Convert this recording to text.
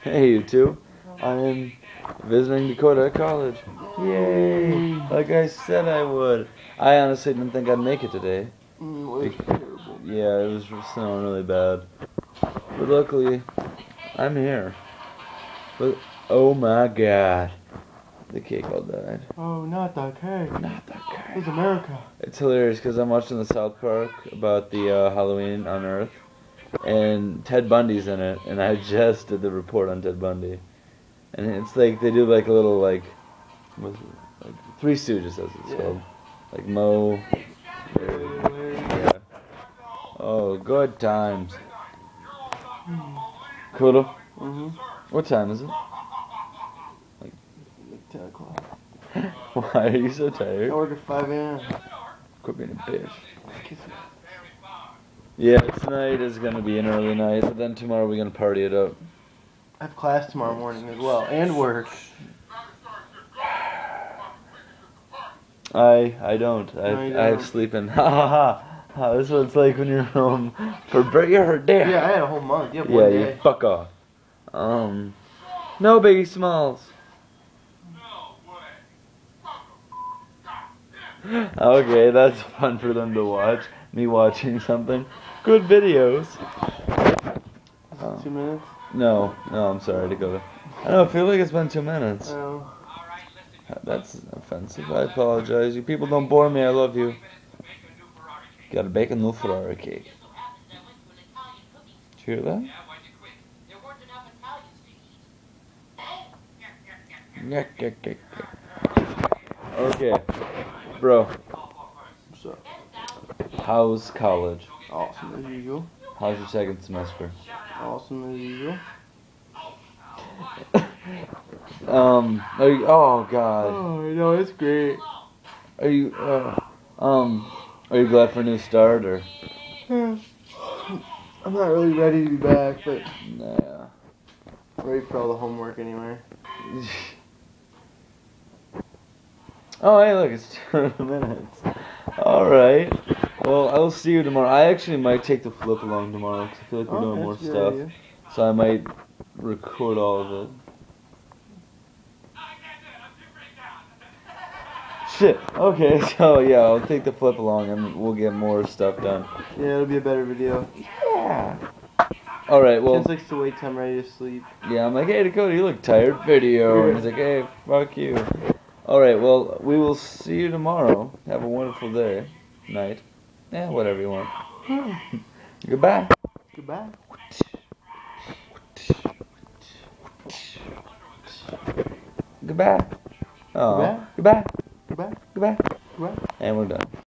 Hey, you two. I am visiting Dakota College. Yay! Like I said I would. I honestly didn't think I'd make it today. It was terrible. Yeah, it was snowing really bad. But luckily, I'm here. But, oh my god. The cake all died. Oh, not that cake. Not that It cake. was America. It's hilarious because I'm watching the South Park about the Halloween on Earth. And Ted Bundy's in it, and I just did the report on Ted Bundy. And it's like, they do like a little like Three Stooges as it's called. Like Moe. Yeah. Oh, good times. Kudo? What time is it? Like 10 o'clock. Why are you so I tired? work at 5 a.m. Quit being a bitch. Kiss me. Yeah, tonight is gonna be an early night, but then tomorrow we're gonna party it up. I have class tomorrow morning as well, and work. I don't. No, you I have don't. sleeping. Ha ha ha. This is what it's like when you're home for break. You're dead. Yeah, I had a whole month. You have Yeah, one you day. fuck off. No Biggie Smalls. Okay, that's fun for them to watch. Me watching something. Good videos. 2 minutes. No, I'm sorry to go. I don't feel like it's been 2 minutes. Oh. That's offensive. I apologize. You people don't bore me. I love you. Gotta bake a new Ferrari cake. Did you hear that? Okay, bro. What's up? How's college? Awesome as usual. How's your second semester? Awesome as usual. Oh god. Oh, no, it's great. Are you glad for a new start or? I'm not really ready to be back, but Nah. ready for all the homework anyway. Oh, hey, look, it's 2 minutes. Alright. Well, I'll see you tomorrow. I actually might take the flip along tomorrow because I feel like we're doing more that's a good stuff. idea. So I might record all of it. Shit. Okay, so yeah, I'll take the flip along and we'll get more stuff done. Yeah, it'll be a better video. Yeah. Alright, well. Kids likes to wait till I'm ready to sleep. Yeah, I'm like, hey, Dakota, you look tired. Video. And he's like, hey, fuck you. Alright, well, we will see you tomorrow. Have a wonderful day. Night. Yeah, whatever you want. Goodbye. Goodbye. Goodbye. Oh. Goodbye. Goodbye. Goodbye. Goodbye. Goodbye. And we're done.